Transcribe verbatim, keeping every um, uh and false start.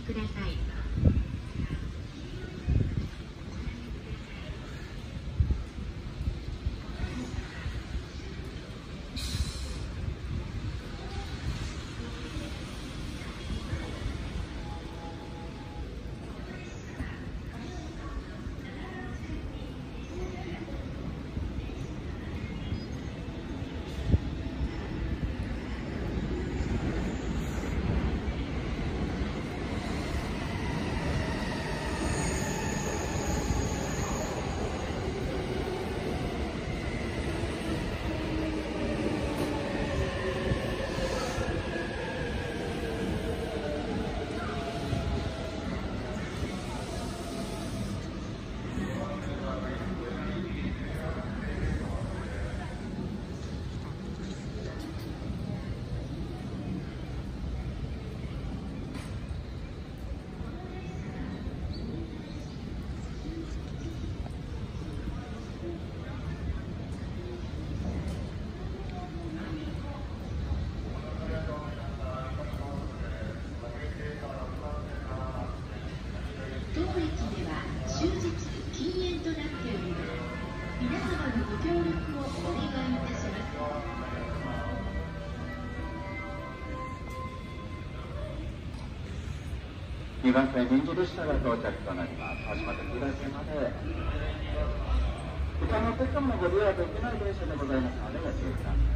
ください。当駅では終日禁煙となっております。皆様のご協力をお願いいたします。 にばん線臨時列車が到着となります。橋本九大線まで他のお客様もご利用できない電車でございますのでご注意ください。